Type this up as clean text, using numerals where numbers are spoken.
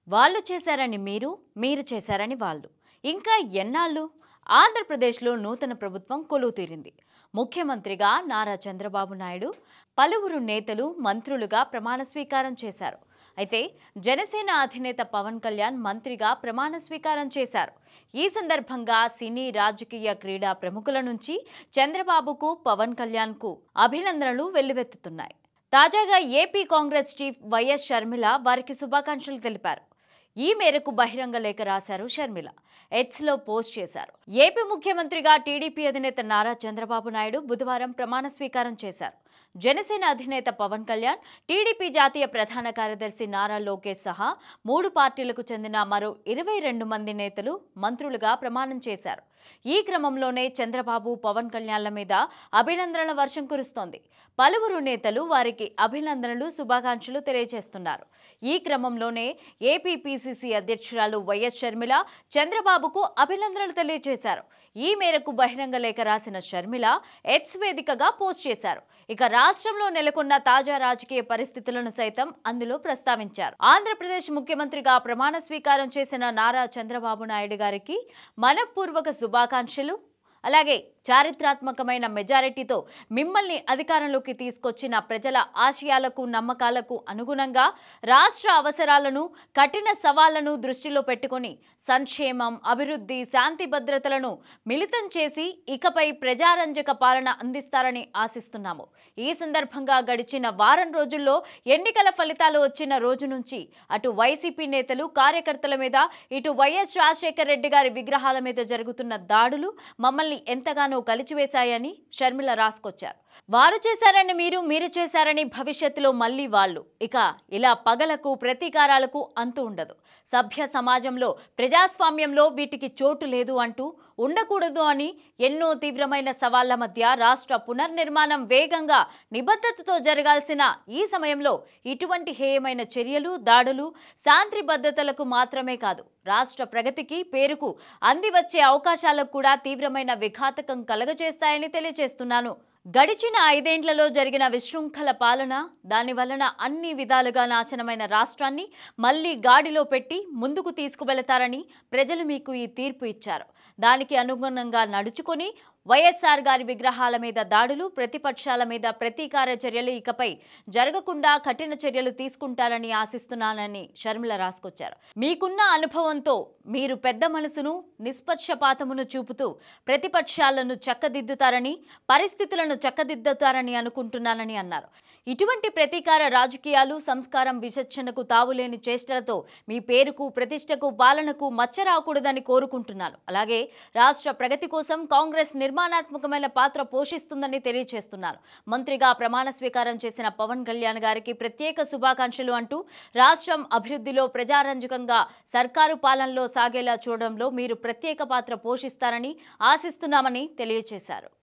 వాళ్ళు చేశారని మీరు, మీరు చేశారని వాళ్ళు. ఇంకా ఎన్నాళ్ళు? ఆంధ్రప్రదేశ్లో నూతన ప్రభుత్వం కొలువు తీరింది. ముఖ్యమంత్రిగా నారా చంద్రబాబు నాయుడు, పలువురు నేతలు, మంత్రులుగా ప్రమాణ స్వీకారం చేశారు. అయితే జనసేన అధినేత పవన్ కళ్యాణ్ మంత్రిగా ప్రమాణ స్వీకారం చేశారు. ఈ సందర్భంగా సినీ, రాజకీయ, క్రీడా ప్రముఖుల నుంచి చంద్రబాబుకు, పవన్ కళ్యాణ్కు అభినందనలు వెల్లువెత్తుతున్నాయి. తాజాగా AP Congress chief YS Sharmila వారికి శుభాకాంక్షలు తెలిపారు. ఈ మేరకు బహిరంగ లేఖ రాశారు షర్మిల. ఎక్స్లో పోస్ట్ చేశారు. ఏపీ ముఖ్యమంత్రిగా టీడీపీ అధినేత నారా చంద్రబాబు నాయుడు బుధవారం ప్రమాణ స్వీకారం చేశారు. జనసేన అధినేత పవన్ కళ్యాణ్, టీడీపీ జాతీయ ప్రధాన కార్యదర్శి నారా లోకేష్ సహా 3 పార్టీలకు చెందిన మరో 22 మంది నేతలు, మంత్రులుగా ప్రమాణం చేశారు. ఈ క్రమంలోనే చంద్రబాబు, పవన్ కళ్యాణ్ల మీద అభినందనల వర్షం కురుస్తోంది. పలువురు నేతలు వారికి అభినందనలు, శుభాకాంక్షలు తెలియజేస్తున్నారు. ఈ క్రమంలోనే ఏపీ పీసీసీ అధ్యక్షురాలు వైఎస్ షర్మిల చంద్రబాబుకు అభినందనలు తెలియజేశారు. ఈ మేరకు బహిరంగ లేఖ రాసిన షర్మిల ఎక్స్ వేదికగా పోస్ట్ చేశారు. ఇక రాష్ట్రంలో నెలకొన్న తాజా రాజకీయ పరిస్థితులను సైతం అందులో ప్రస్తావించారు. ఆంధ్రప్రదేశ్ ముఖ్యమంత్రిగా ప్రమాణ స్వీకారం చేసిన నారా చంద్రబాబు నాయుడు గారికి మనఃపూర్వక శుభాకాంక్షలు. అలాగే చారిత్రాత్మకమైన మెజారిటీతో మిమ్మల్ని అధికారంలోకి తీసుకొచ్చిన ప్రజల ఆశయాలకు, నమ్మకాలకు అనుగుణంగా రాష్ట్ర అవసరాలను, కఠిన సవాళ్లను దృష్టిలో పెట్టుకొని సంక్షేమం, అభివృద్ధి, శాంతి భద్రతలను మిళితం చేసి ఇకపై ప్రజారంజక పాలన అందిస్తారని ఆశిస్తున్నాము. ఈ సందర్భంగా గడిచిన వారం రోజుల్లో ఎన్నికల ఫలితాలు వచ్చిన రోజు నుంచి అటు వైసీపీ నేతలు, కార్యకర్తల మీద, ఇటు వైఎస్ రాజశేఖర రెడ్డి గారి విగ్రహాల మీద జరుగుతున్న దాడులు మమ్మల్ని ఎంతగానో కలిచివేశాయని షర్మిల రాసుకొచ్చారు. వారు చేశారని మీరు, మీరు చేశారని భవిష్యత్తులో మళ్ళీ వాళ్ళు. ఇక ఇలా పగలకు, ప్రతీకారాలకు అంతు ఉండదు. సభ్య సమాజంలో, ప్రజాస్వామ్యంలో వీటికి చోటు లేదు అంటూ, ఉండకూడదు అని ఎన్నో తీవ్రమైన సవాళ్ల మధ్య రాష్ట్ర పునర్నిర్మాణం వేగంగా, నిబద్ధతతో జరగాల్సిన ఈ సమయంలో ఇటువంటి హేయమైన చర్యలు, దాడులు శాంతి భద్రతలకు మాత్రమే కాదు, రాష్ట్ర ప్రగతికి, పేరుకు అందివచ్చే అవకాశాలకు కూడా తీవ్రమైన విఘాతకం కలగజేస్తాయని తెలియజేస్తున్నాను. గడిచిన 5 ఏళ్లలో జరిగిన విశృంఖల పాలన, దాని వలన అన్ని విధాలుగా నాశనమైన రాష్ట్రాన్ని మళ్లీ గాడిలో పెట్టి ముందుకు తీసుకువెళతారని ప్రజలు మీకు ఈ తీర్పు ఇచ్చారు. దానికి అనుగుణంగా నడుచుకొని వైఎస్ఆర్ గారి విగ్రహాల మీద దాడులు, ప్రతిపక్షాల మీద ప్రతీకార చర్యలు ఇకపై జరగకుండా కఠిన చర్యలు తీసుకుంటారని ఆశిస్తున్నానని షర్మిల రాసుకొచ్చారు. మీకున్న అనుభవంతో మీరు పెద్ద మనసును, నిష్పక్షపాతమును చూపుతూ ప్రతిపక్షాలను చక్కదిద్దుతారని, పరిస్థితులను చక్కదిద్దుతారని అనుకుంటున్నానని అన్నారు. ఇటువంటి ప్రతీకార రాజకీయాలు, సంస్కారం, విచక్షణకు తావులేని చేష్టలతో మీ పేరుకు, ప్రతిష్టకు, పాలనకు మచ్చ రాకూడదని కోరుకుంటున్నాను. అలాగే రాష్ట్ర ప్రగతి కోసం కాంగ్రెస్ నిర్మాణాత్మకమైన పాత్ర పోషిస్తుందని తెలియజేస్తున్నారు. మంత్రిగా ప్రమాణ స్వీకారం చేసిన పవన్ కళ్యాణ్ గారికి ప్రత్యేక శుభాకాంక్షలు అంటూ, రాష్ట్రం అభివృద్ధిలో, ప్రజారంజకంగా సర్కారు పాలనలో సాగేలా చూడడంలో మీరు ప్రత్యేక పాత్ర పోషిస్తారని ఆశిస్తున్నామని తెలియజేశారు.